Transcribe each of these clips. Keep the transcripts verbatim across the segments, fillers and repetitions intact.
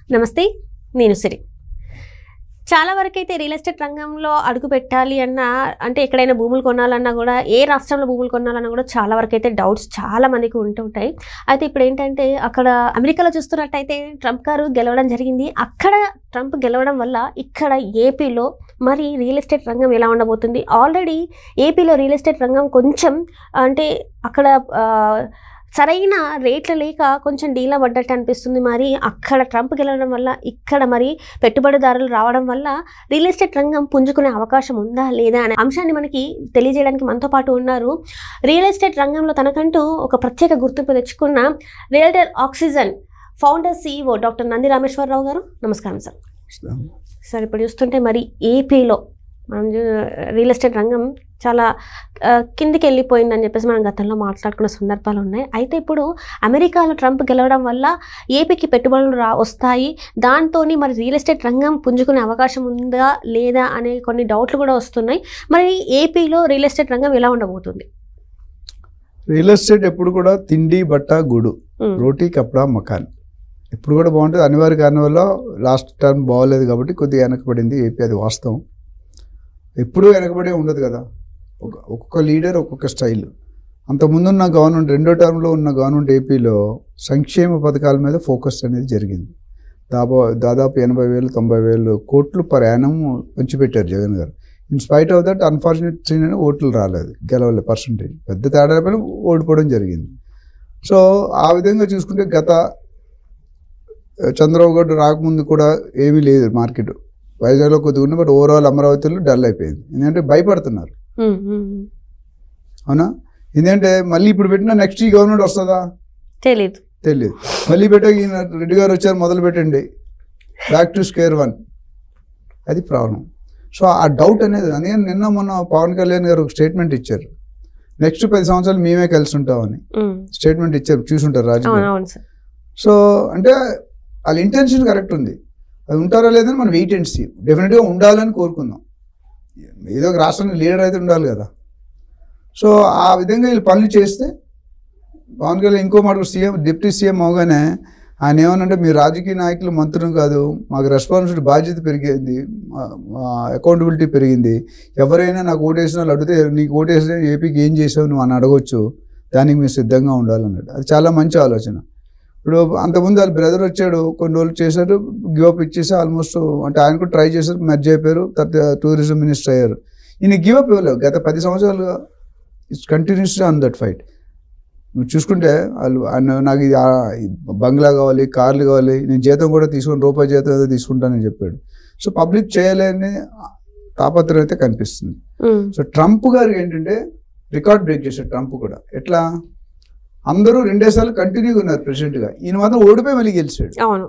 నమస్తే, నేను సిరి. చాలా వరకు అయితే రియల్ ఎస్టేట్ రంగంలో అడుగు పెట్టాలి అన్నా, అంటే ఎక్కడైనా భూములు కొనాలన్నా కూడా, ఏ రాష్ట్రంలో భూములు కొనాలన్నా కూడా చాలా వరకు అయితే డౌట్స్ చాలా మందికి ఉంటుంటాయి. అయితే ఇప్పుడు ఏంటంటే, అక్కడ అమెరికాలో చూస్తున్నట్టయితే ట్రంప్ గారు గెలవడం జరిగింది. అక్కడ ట్రంప్ గెలవడం వల్ల ఇక్కడ ఏపీలో మరి రియల్ ఎస్టేట్ రంగం ఎలా ఉండబోతుంది? ఆల్రెడీ ఏపీలో రియల్ ఎస్టేట్ రంగం కొంచెం అంటే అక్కడ సరైన రేట్లు లేక కొంచెం డీలా పడ్డట్టు అనిపిస్తుంది. మరి అక్కడ ట్రంప్ గెలవడం వల్ల ఇక్కడ మరి పెట్టుబడిదారులు రావడం వల్ల రియల్ ఎస్టేట్ రంగం పుంజుకునే అవకాశం ఉందా లేదా అనే అంశాన్ని మనకి తెలియజేయడానికి మనతో పాటు ఉన్నారు. రియల్ ఎస్టేట్ రంగంలో తనకంటూ ఒక ప్రత్యేక గుర్తింపు తెచ్చుకున్న realtor oxygen founder CEO doctor Nandi Rameshwara Rao garu. నమస్కారం సార్. సార్, ఇప్పుడు చూస్తుంటే మరి ఏపీలో మనం రియల్ ఎస్టేట్ రంగం చాలా కిందికి వెళ్ళిపోయిందని చెప్పేసి మనం గతంలో మాట్లాడుకున్న సందర్భాలు ఉన్నాయి. అయితే ఇప్పుడు అమెరికాలో ట్రంప్ గెలవడం వల్ల ఏపీకి పెట్టుబడులు రా వస్తాయి దాంతో మరి రియల్ ఎస్టేట్ రంగం పుంజుకునే అవకాశం ఉందా లేదా అనే కొన్ని డౌట్లు కూడా వస్తున్నాయి. మరి ఏపీలో రియల్ ఎస్టేట్ రంగం ఎలా ఉండబోతుంది? రియల్ ఎస్టేట్ ఎప్పుడు కూడా తిండి బట్ట గుడు, రోటీ కప్డా మకాన్ ఎప్పుడు కూడా బాగుంటుంది. అనివార్య కారణం వల్ల లాస్ట్ టర్మ్ బాగోలేదు కాబట్టి కొద్దిగా వెనకబడింది ఏపీ, అది వాస్తవం. ఎప్పుడూ వెనకబడే ఉండదు కదా, ఒక్కొక్క లీడర్ ఒక్కొక్క స్టైల్. అంతకుముందున్న గవర్నమెంట్, రెండో టర్మ్లో ఉన్న గవర్నమెంట్ ఏపీలో సంక్షేమ పథకాల మీద ఫోకస్ అనేది జరిగింది. దాబా దాదాపు ఎనభై వేలు తొంభై వేలు కోట్లు పర్ యానం పంచిపెట్టారు Jagan garu. In spite of that unfortunately ఓట్లు రాలేదు, గెలవలేదు, పర్సంటేజ్ పెద్ద తేడా పైన ఓడిపోవడం జరిగింది. సో ఆ విధంగా చూసుకుంటే గత చంద్రబాబు గారు రాకముందు కూడా ఏమీ లేదు మార్కెట్. వైజాగ్లో కొద్దిగా ఉంది, బట్ ఓవరాల్ అమరావతిలో డల్ అయిపోయింది. ఎందుకంటే భయపడుతున్నారు. అవునా? ఎందుకంటే మళ్ళీ ఇప్పుడు పెట్టిన నెక్స్ట్ ఈ గవర్నమెంట్ వస్తుందా తెలియదు తెలియదు మళ్ళీ పెట్ట ఈయన రెడ్డి గారు వచ్చారు, మొదలు పెట్టండి, బ్యాక్ టు స్క్వేర్ వన్. అది ప్రాబ్లం. సో ఆ డౌట్ అనేది, అందుకని నిన్న మొన్న పవన్ కళ్యాణ్ గారు ఒక స్టేట్మెంట్ ఇచ్చారు, నెక్స్ట్ పది సంవత్సరాలు మేమే కలిసి ఉంటామని స్టేట్మెంట్ ఇచ్చారు. చూసుంటారు రాజకీయ. సో అంటే వాళ్ళ ఇంటెన్షన్ కరెక్ట్ ఉంది. అది ఉంటారా లేదని మనం వెయిట్ అండ్ సీ. డెఫినెట్గా ఉండాలని కోరుకుందాం. ఏదో ఒక రాష్ట్రానికి లీడర్ అయితే ఉండాలి కదా. సో ఆ విధంగా వీళ్ళు పనులు చేస్తే పవన్ కళ్యాణ్ ఇంకో మాట, సీఎం డిప్యూటీ సీఎం అవగానే ఆయన ఏమనంటే, మీరు రాజకీయ నాయకులు మంత్రులు కాదు, మాకు రెస్పాన్సిబిలిటీ బాధ్యత పెరిగింది, అకౌంటబిలిటీ పెరిగింది. ఎవరైనా నాకు ఓటేసిన వాళ్ళు అడిగితే, నీకు ఓటేసిన ఏపీకి ఏం చేసావు నువ్వు అని అడగొచ్చు, దానికి మీరు సిద్ధంగా ఉండాలన్నాడు. అది చాలా మంచి ఆలోచన. ఇప్పుడు అంతకుముందు వాళ్ళ బ్రదర్ వచ్చాడు, కొన్ని రోజులు చేశారు, గివప్ ఇచ్చేసి ఆల్మోస్ట్, అంటే ఆయన కూడా ట్రై చేశారు, మెర్జ్ అయిపోయారు, తర్వాత టూరిజం మినిస్టర్ అయ్యారు. ఈయన గివప్ ఇవ్వలేవు. గత పది సంవత్సరాలుగా it's continuously on that fight. నువ్వు చూసుకుంటే వాళ్ళు ఆయన, నాకు ఇది బంగ్లా కావాలి, కార్లు కావాలి, నేను జీతం కూడా తీసుకుని రూపాయి జీతం ఏదో తీసుకుంటానని చెప్పాడు. సో పబ్లిక్ చేయాలని తాపత్రయం అయితే కనిపిస్తుంది. సో ట్రంప్ గారు ఏంటంటే రికార్డ్ బ్రేక్ చేశాడు. ట్రంప్ కూడా ఎట్లా, అందరూ రెండేసార్లు కంటిన్యూగా ఉన్నారు ప్రెసిడెంట్గా, ఈయన మాత్రం ఓడిపోయి మళ్ళీ గెలిచాడు. అవును,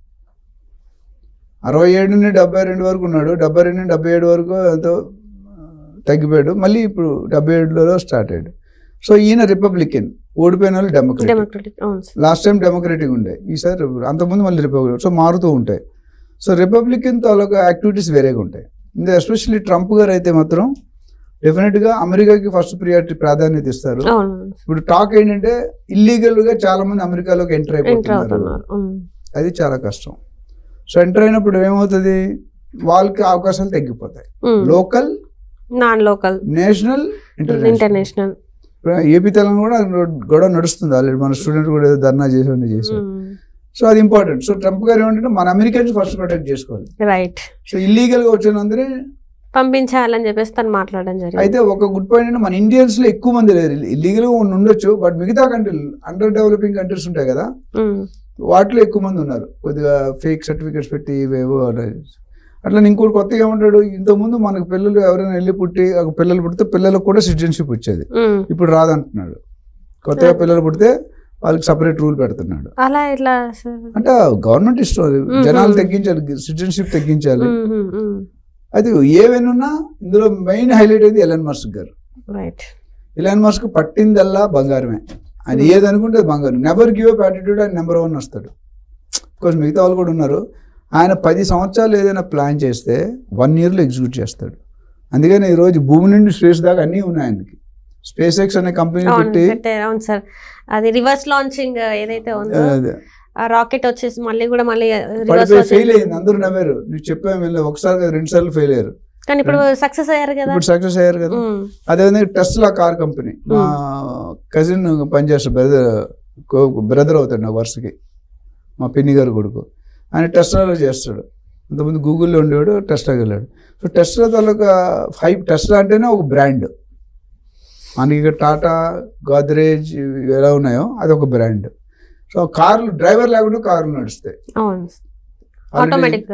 అరవై ఏడు నుండి డెబ్బై రెండు వరకు ఉన్నాడు, డెబ్బై రెండు నుండి డెబ్బై ఏడు వరకు ఎంతో తగ్గిపోయాడు, మళ్ళీ ఇప్పుడు డెబ్బై ఏడులో స్టార్ట్ అయ్యాడు. సో ఈయన రిపబ్లికన్, ఓడిపోయిన వాళ్ళు డెమోక్రటిక్. లాస్ట్ టైం డెమోక్రటిక్ ఉండే, ఈసారి అంతకుముందు మళ్ళీ రిపబ్లిక్. సో మారుతూ ఉంటాయి. సో రిపబ్లికన్ తాలూకా యాక్టివిటీస్ వేరేగా ఉంటాయి. ఇంకా ఎస్పెషల్లీ ట్రంప్ గారు అయితే మాత్రం డెఫినెట్గా అమెరికాకి ఫస్ట్ ప్రియారిటీ ప్రాధాన్యత ఇస్తారు. ఇప్పుడు టాక్ ఏంటంటే, ఇల్లీగల్ గా చాలా మంది అమెరికాలోకి ఎంటర్ అయిపోతున్నారు, అది చాలా కష్టం. సో ఎంటర్ అయినప్పుడు ఏమవుతుంది, వాళ్ళకి అవకాశాలు తగ్గిపోతాయి. Local, non local, national, international. AP Telangana కూడా గొడవ నడుస్తుంది ఆల్రెడీ, మన స్టూడెంట్ కూడా ఏదో ధర్నా చేసి చేశారు. సో అది ఇంపార్టెంట్. సో ట్రంప్ గారు ఏమంటే, మన అమెరికన్స్ ఫస్ట్ ప్రొటెక్ట్ చేసుకోవాలి. రైట్. సో ఇల్లీగల్ గా వచ్చినందరే పంపించాలని చెప్పేసి తను మాట్లాడడం జరిగింది. అయితే ఒక గుడ్ పాయింట్ అంటే, మన ఇండియన్స్ లో ఎక్కువ మంది లేరు, ఇల్లీగల్ గా ఉండొచ్చు, బట్ మిగతా కంట్రీలు, అండర్ డెవలపింగ్ కంట్రీస్ ఉంటాయి కదా, వాటిలో ఎక్కువ మంది ఉన్నారు. కొద్దిగా ఫేక్ సర్టిఫికేట్స్ పెట్టి ఇవేవో అట్లా. ఇంకోటి కొత్తగా ఏమంటాడు, ఇంతకుముందు మనకు పిల్లలు ఎవరైనా వెళ్ళి పుట్టి పిల్లలు పుడితే పిల్లలకు కూడా సిటిజన్షిప్ వచ్చేది, ఇప్పుడు రాదంటున్నాడు. కొత్తగా పిల్లలు పుడితే వాళ్ళకి సపరేట్ రూల్ పెడుతున్నాడు. అలా ఎట్లా అంటే గవర్నమెంట్ ఇష్టం, జనాలు తగ్గించాలి, సిటిజన్షిప్ తగ్గించాలి. అది ఏవైనా ఇందులో మెయిన్ హైలైట్ అయింది Elon Musk garu. Right. Elon Musk పట్టిందల్లా బంగారమే, ఆయన ఏదనుకుంటే బంగారం. నెవర్ గివ్ అప్ యాటిట్యూడ్, ఆయన నెంబర్ వన్ వస్తాడు. బికాజ్ మిగతా వాళ్ళు కూడా ఉన్నారు. ఆయన పది సంవత్సరాలు ఏదైనా ప్లాన్ చేస్తే వన్ ఇయర్లో ఎగ్జిక్యూట్ చేస్తాడు. అందుకని ఈరోజు భూమి నుండి స్పేస్ దాకా అన్నీ ఉన్నాయి ఆయనకి. స్పేస్ ఎక్స్ అనే కంపెనీ పెట్టి, అవును సార్, అది రివర్స్ లాంచింగ్ ఏదైతే ఉందో రాకెట్ వచ్చేసి మళ్ళీ కూడా మళ్ళీ పడిపోయి ఫెయిల్ అయింది, అందరూ నవ్వారు. నువ్వు చెప్పాము వెళ్ళి ఒకసారి కదా రెండు సార్లు ఫెయిల్ అయ్యారు, కానీ ఇప్పుడు సక్సెస్ అయ్యారు కదా, ఇప్పుడు సక్సెస్ అయ్యారు కదా. అదేవిధంగా టెస్లా కార్ కంపెనీ, మా కజిన్ పనిచేస్తాడు, బ్రదర్ బ్రదర్ అవుతాడు నా వరుసకి, మా పిన్ని గారు కొడుకు. ఆయన టెస్లాలో చేస్తాడు. అంతకుముందు గూగుల్లో ఉండేవాడు, టెస్లాకి వెళ్ళాడు. సో టెస్లా తాలూకా హైప్, టెస్లా అంటేనే ఒక బ్రాండ్. మనకి ఇక్కడ టాటా, గోద్రేజ్ ఎలా ఉన్నాయో అది ఒక బ్రాండ్. సో కార్లు డ్రైవర్ లేకుండా కార్లు నడుస్తాయి ఆటోమేటిక్.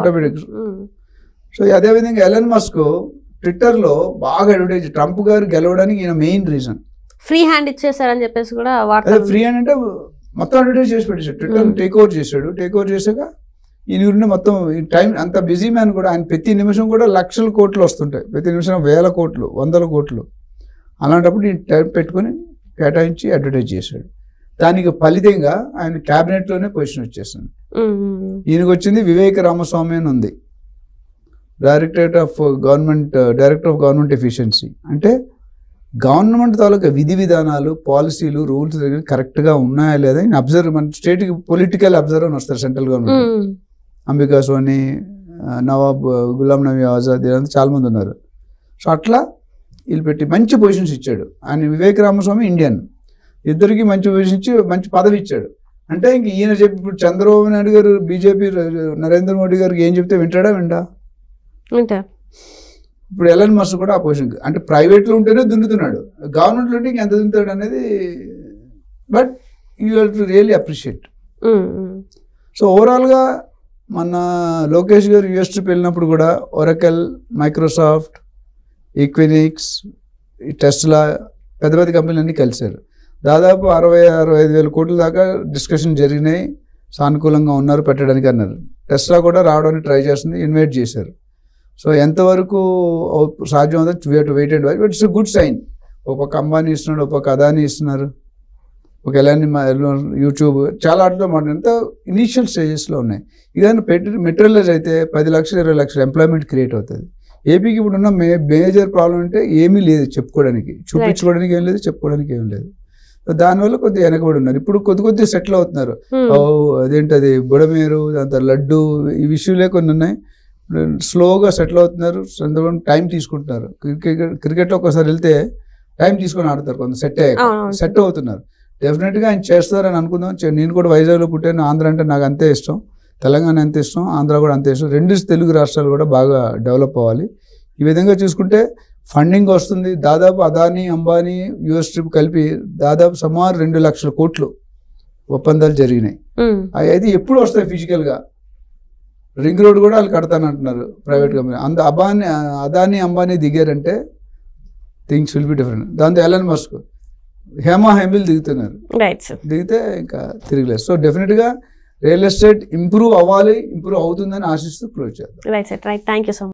సో అదేవిధంగా ఎలన్ మస్క్ ట్విట్టర్లో బాగా అడ్వర్టైజ్, ట్రంప్ గారు గెలవడానికి ఈయన మెయిన్ రీజన్. ఫ్రీ హ్యాండ్ ఇచ్చేసారని చెప్పేసి కూడా ఫ్రీ హ్యాండ్ అంటే మొత్తం అడ్వర్టైజ్ చేసి పెట్టేశాడు, ట్విట్టర్ టేక్ ఓవర్ చేశాడు. టేక్ ఓవర్ చేశాక ఈయన గురించి మొత్తం టైం అంత బిజీ మ్యాన్ కూడా, ఆయన ప్రతి నిమిషం కూడా లక్షల కోట్లు వస్తుంటాయి, ప్రతి నిమిషం వేల కోట్లు వందల కోట్లు. అలాంటప్పుడు ఈ టైం పెట్టుకొని కేటాయించి అడ్వర్టైజ్ చేశాడు. దానికి ఫలితంగా ఆయన క్యాబినెట్లోనే పొజిషన్ వచ్చేసింది. ఈయనకు వచ్చింది వివేక రామస్వామి అని ఉంది, directorate of government director of government efficiency. అంటే గవర్నమెంట్ తాలూకా విధి విధానాలు, పాలసీలు, రూల్స్ దగ్గర కరెక్ట్గా ఉన్నాయా లేదా అని అబ్జర్వ్, మన స్టేట్కి పొలిటికల్ అబ్జర్వర్ అని వస్తారు సెంట్రల్ గవర్నమెంట్. అంబికా సోని, నవాబ్ గులాం నబీ ఆజాద్, ఇదంతా చాలామంది ఉన్నారు. సో అట్లా వీళ్ళు పెట్టి మంచి పొజిషన్స్ ఇచ్చాడు. ఆయన వివేక్ రామస్వామి ఇండియన్, ఇద్దరికి మంచి పొజిషన్ ఇచ్చి మంచి పదవి ఇచ్చాడు. అంటే ఇంక ఈయన చెప్పి ఇప్పుడు చంద్రబాబు నాయుడు గారు బీజేపీ నరేంద్ర మోడీ గారికి ఏం చెప్తే వింటాడా వింటా? ఇప్పుడు ఎలన్ మస్క్ కూడా ఆ పొజిషన్, అంటే ప్రైవేట్లో ఉంటేనే దున్నుతున్నాడు, గవర్నమెంట్లో ఉంటే ఇంకెంత దున్నుతాడు అనేది. But you have to really appreciate. So ఓవరాల్గా మన లోకేష్ గారు యూఎస్ ట్రిప్ వెళ్ళినప్పుడు కూడా ఒరకల్, మైక్రోసాఫ్ట్, ఈక్వినిక్స్, టెస్లా పెద్ద పెద్ద కంపెనీలన్నీ కలిశారు. దాదాపు అరవై అరవై ఐదు వేల కోట్ల దాకా డిస్కషన్ జరిగినాయి, సానుకూలంగా ఉన్నారు పెట్టడానికి అన్నారు. టెస్లా కూడా రావడానికి ట్రై చేస్తుంది, ఇన్వైట్ చేశారు. సో ఎంతవరకు సాధ్యం అవుతుంది we to wait and watch. But it's good sign. ఒక పక్క అంబానీ ఇస్తున్నాడు, ఒక పక్క అదానీ ఇస్తున్నారు, ఒక ఎలాని యూట్యూబ్ చాలా ఆటలో మాట ఎంత ఇనీషియల్ స్టేజెస్లో ఉన్నాయి. ఇక పెట్టి మెటీరియలైజ్ అయితే పది లక్షలు ఇరవై లక్షలు ఎంప్లాయ్మెంట్ క్రియేట్ అవుతుంది. ఏపీకి ఇప్పుడు ఉన్న మే మేజర్ ప్రాబ్లం అంటే ఏమీ లేదు చెప్పుకోవడానికి, చూపించుకోవడానికి ఏం లేదు, చెప్పుకోవడానికి ఏం లేదు. దానివల్ల కొద్దిగా వెనకబడి ఉన్నారు. ఇప్పుడు కొద్ది కొద్దిగా సెటిల్ అవుతున్నారు. ఓ అదేంటది బుడమేరు, దాంతో లడ్డు, ఈ విషయాలే కొన్ని ఉన్నాయి. స్లోగా సెటిల్ అవుతున్నారు, సందర్భం టైం తీసుకుంటున్నారు. క్రికెట్ క్రికెట్లో ఒకసారి వెళ్తే టైం తీసుకొని ఆడతారు, కొంత సెట్ అయ్యాక సెట్ అవుతున్నారు. డెఫినెట్గా ఆయన చేస్తారని అనుకుందాం. నేను కూడా వైజాగ్లో పుట్టాను, ఆంధ్ర అంటే నాకు అంతే ఇష్టం, తెలంగాణ అంతే ఇష్టం, ఆంధ్ర కూడా అంతే ఇష్టం. రెండు తెలుగు రాష్ట్రాలు కూడా బాగా డెవలప్ అవ్వాలి. ఈ విధంగా చూసుకుంటే ఫండింగ్ వస్తుంది. దాదాపు అదానీ, అంబానీ, యూఎస్ ట్రిప్ కలిపి దాదాపు సుమారు రెండు లక్షల కోట్లు ఒప్పందాలు జరిగినాయి. అది ఎప్పుడు వస్తాయి ఫిజికల్గా? రింగ్ రోడ్ కూడా వాళ్ళు కడతానంటున్నారు ప్రైవేట్ కంపెనీ. అంత అబానీ అదానీ అంబానీ దిగారంటే థింగ్స్ విల్ బి డిఫరెంట్. దాంతో ఎలన్ మస్క్, హేమా హెమిల్ దిగుతున్నారు, దిగితే ఇంకా తిరగలేదు. సో డెఫినెట్గా రియల్ ఎస్టేట్ ఇంప్రూవ్ అవ్వాలి, ఇంప్రూవ్ అవుతుందని ఆశిస్తూ క్లోజ్ చేద్దాం. Right sir, right. Thank you so much.